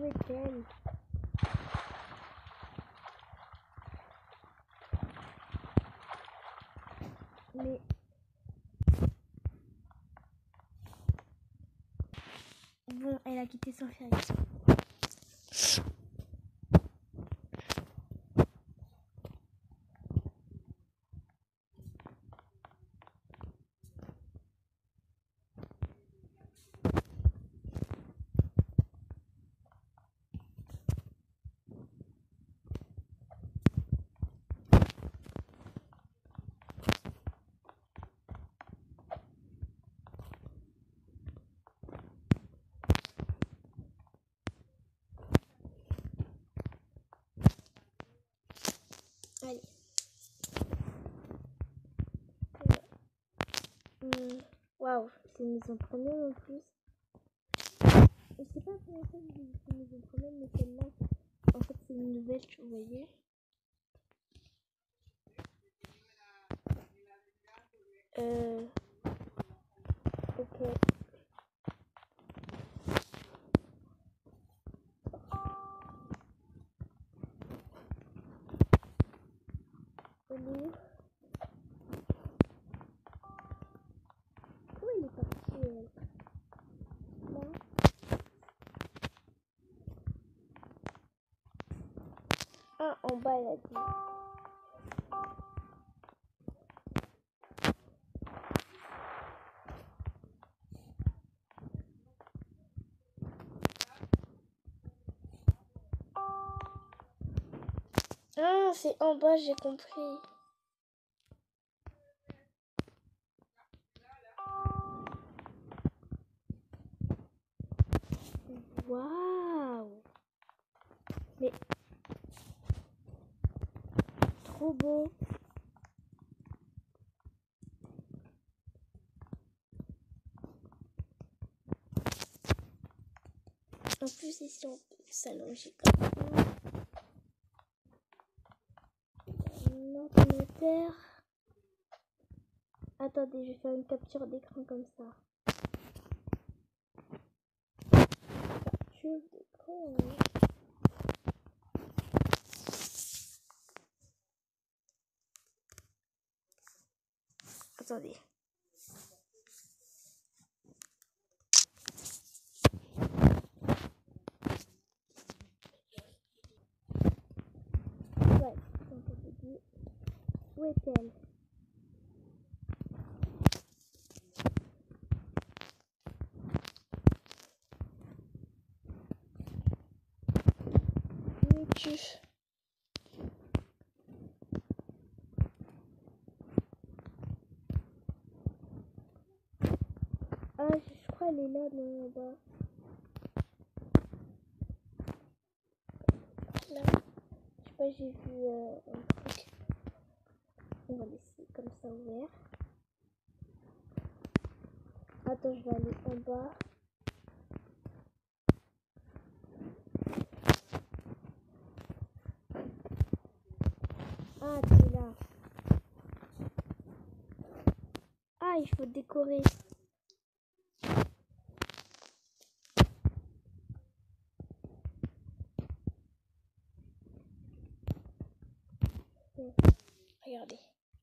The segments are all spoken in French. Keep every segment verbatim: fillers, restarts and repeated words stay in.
est-elle? Mais... Bon, elle a quitté sans faire exprès. Allez. Waouh, wow, c'est une maison premium en plus. Je sais pas comment ça c'est une maison premium, mais celle-là, en fait, c'est une nouvelle, vous voyez. Euh... Ok. Allez. Où il est parti, elle? Là. Ah, en bas, elle a dit. Ah, c'est en bas, j'ai compris. Waouh! Mais trop beau. En plus, ici, on peut s'allonger comme ça. Un ordinateur. Attendez, je vais faire une capture d'écran comme ça. Capture d'écran. Attendez. Ouais, attendez. Où est-elle? Où es-tu? Ah, je crois qu'elle est là, non, là-bas. Là, je sais pas, j'ai vu euh, un truc. On va laisser comme ça ouvert. Attends, je vais aller en bas. Ah, tu es là. Ah, il faut décorer. Regardez.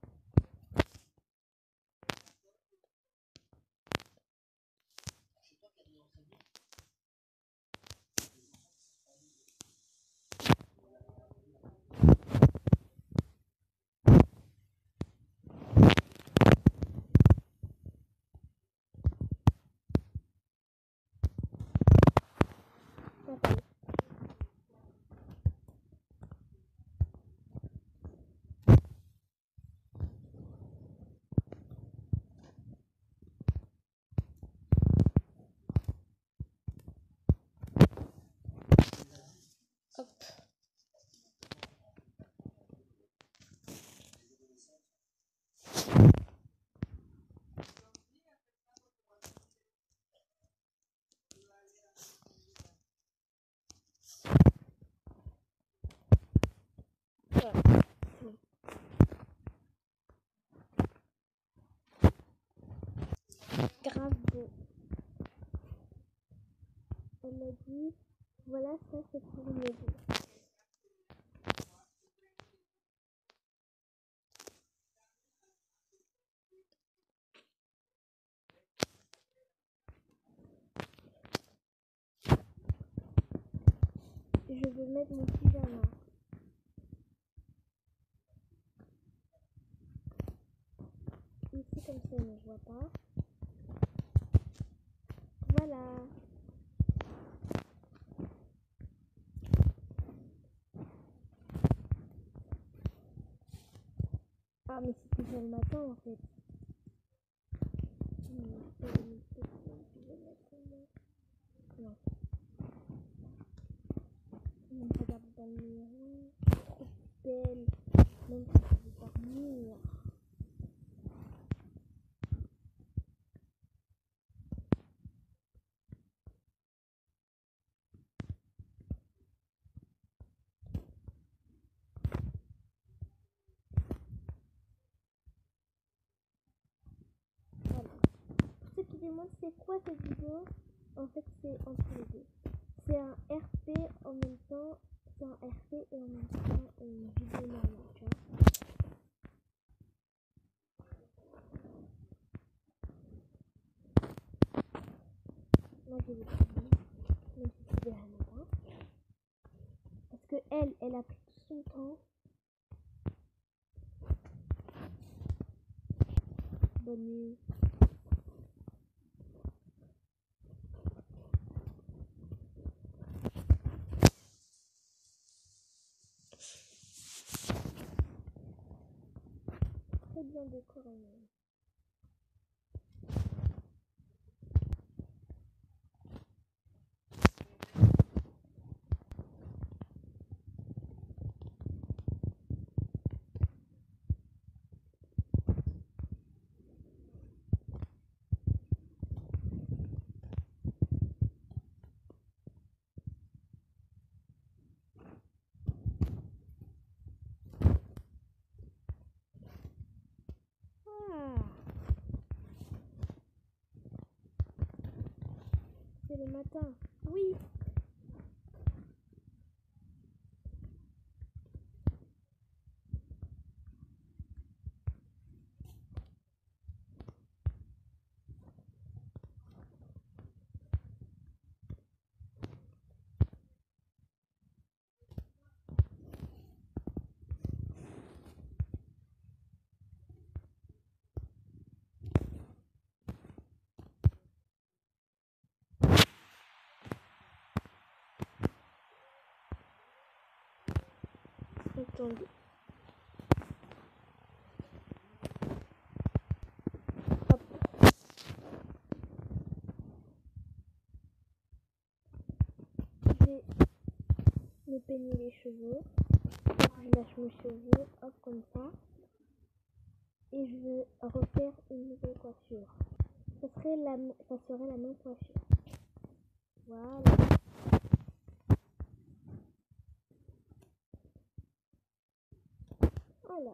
Attends. Hop. Voilà. Bon. Grave beau. Elle a dit Voilà, ça c'est pour m'aider. Je veux mettre mon pyjama. Ici comme ça, ne voit pas. Voilà. Ah mais c'est déjà le matin en fait. Non. On regarde dans le miroir. Trop belle. Même si je veux dormir. Voilà. Ceux qui demandent c'est quoi cette vidéo, en fait c'est entre les deux. C'est un R P en même temps, c'est un R P et en même temps une vidéo normale, tu vois. Moi je vais dormir, même si c'est déjà le matin. Parce que elle, elle a pris tout son temps. Bonne nuit. Très bien décoré. Ah, c'est le matin. Oui. Attendez. Hop. Je vais me peigner les cheveux. Hop, je lâche mes cheveux, hop, comme ça. Et je vais refaire une nouvelle coiffure. Ça serait la, ça serait la même coiffure. Voilà. Voilà.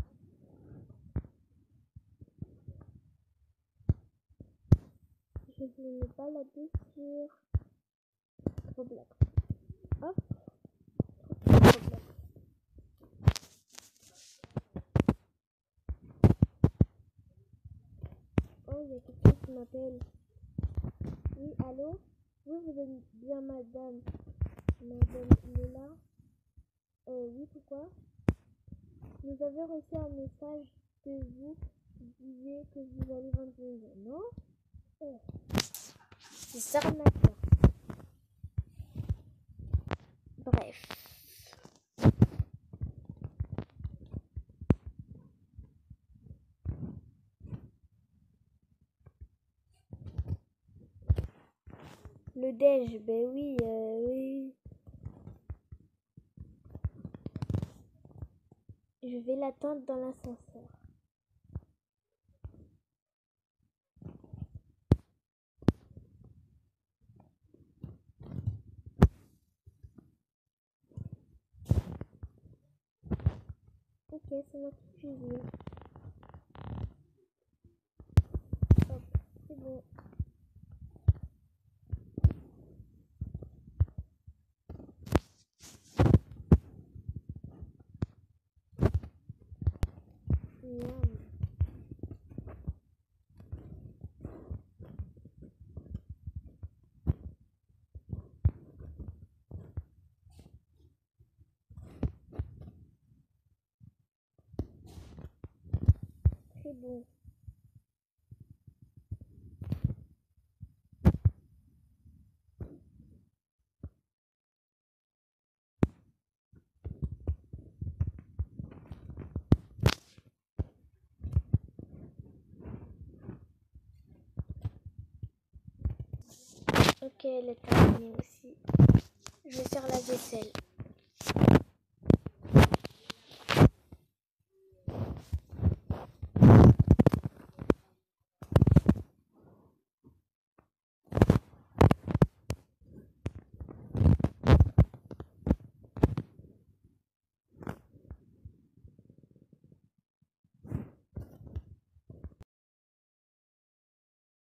Je vais me balader sur Roblox. Hop. Roblox. Oh, il y a quelqu'un qui m'appelle. Oui, allô? Oui, vous êtes bien madame. Madame Lola. Euh, oui, pourquoi? Nous avons reçu un message que vous disiez que vous allez vendre une maison. Non? Oh. C'est ça ma soeur. Bref. Le déj, ben oui, euh, oui. Je vais l'attendre dans l'ascenseur. Ok, c'est moi qui cuisine. Hop, c'est bon. bon. Ok, elle est terminée aussi. Je vais faire la vaisselle.